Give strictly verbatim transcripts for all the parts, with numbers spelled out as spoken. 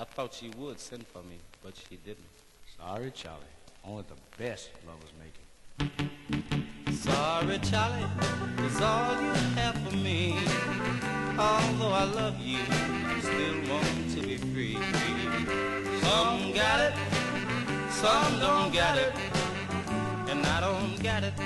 I thought she would send for me, but she didn't. Sorry, Charlie. Only the best lovers make it. Sorry, Charlie, is all you have for me. Although I love you, still want to be free. Some got it, some don't got it, and I don't got it.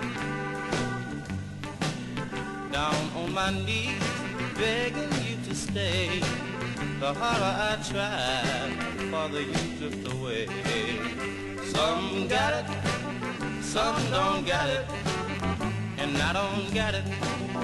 Down on my knees, begging you to stay. The harder I tried, the farther you drift away. Some got it, some don't got it, and I don't got it.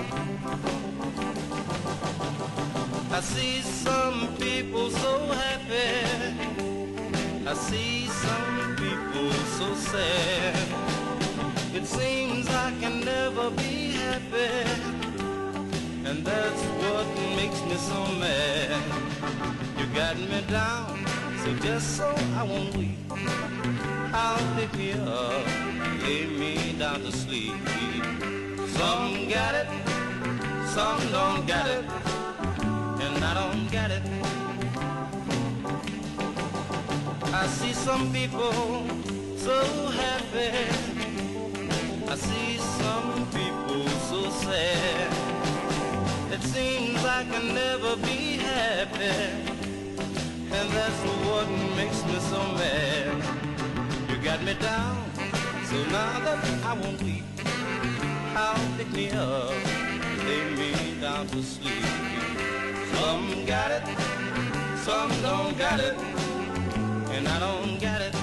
I see some people so happy, I see some people so sad. It seems I can never be happy, and that's what makes me so mad. You got me down, so just so I won't weep, I'll pick me up, lay me down to sleep. Some got it, some don't got it, and I don't got it. I see some people so happy, I see some people so sad. It seems I can never be happy, and that's what makes me so mad. You got me down, so now that I won't weep, I'll pick me up, lay me down to sleep. Some got it, some don't got it, and I don't got it.